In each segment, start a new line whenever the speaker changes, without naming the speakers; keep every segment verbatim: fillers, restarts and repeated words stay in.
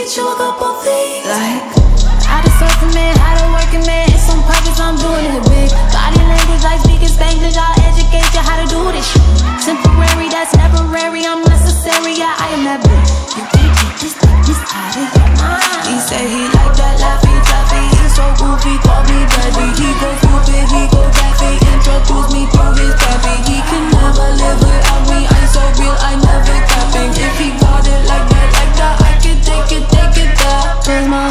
teach you a couple things, like how to surf a man, how to work a man. It's on purpose, I'm doing it big. Body language like speaking Spanglish, I'll educate you how to do this shit. Temporary, that's temporary, I'm necessary, yeah, I am that bitch. You can't get this thing, this out of your mind. He say he like that laffy taffy, he's so goofy, call me daddy. He go stupid, he go daffy, introduce me through his pappy. He can never live without me, I'm so real, I never capping. If he got it like that, like that, I can take it, take it there. Cause my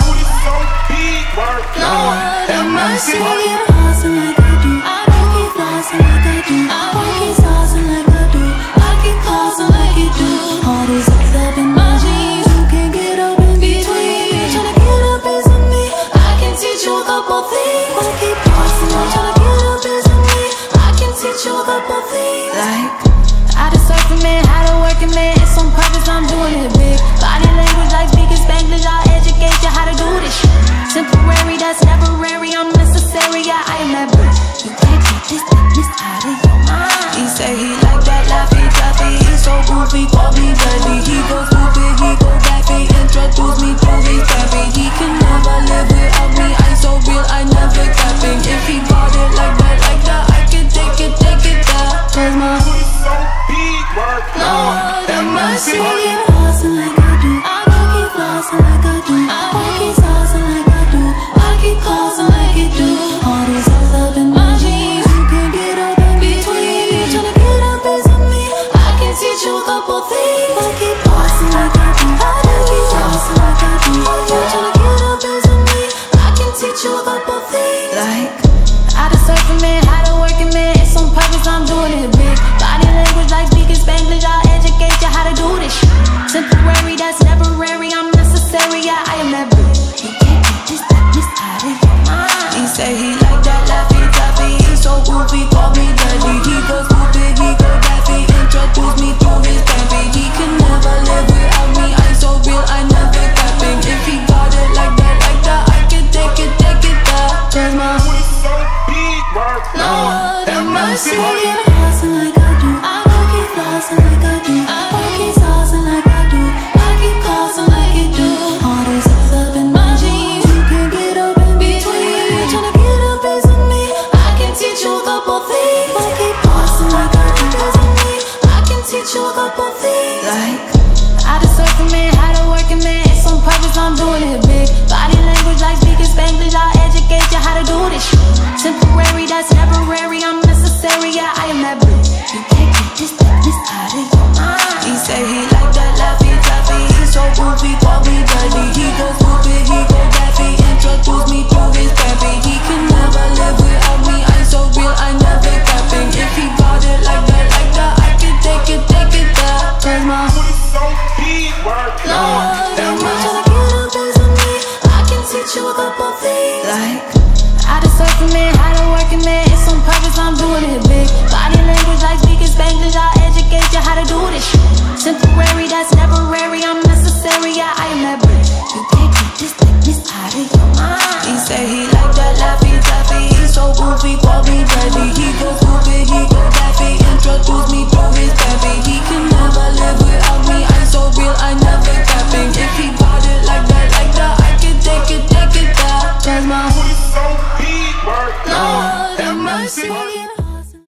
Lord have mercy. I keep flossing like I do, I keep flossing like I do, I keep saucing like I do, I keep flossing like you do. All these things up in my jeans, you can't get up in between. Tryna get up into me, I can teach you a couple things. I keep flossing, I'm tryna get up into me, I can teach you a couple things, like how to surf a man, how to work a man. It's on purpose, I'm doing it big. Body language like speaking Spanglish, I'll educate you how to do this shit. Temporary, that's temporary, I'm necessary, yeah, I am that bitch. You can't get this thing, this out of your mind. He say he like that laffy taffy, he's so goofy, call me daddy. He go stupid, he go daffy, introduce me through his pappy. He can never live without me, I'm so real, I never capping. If he got it like that, like that, I can take it, take it there. Cause my Lord have mercy.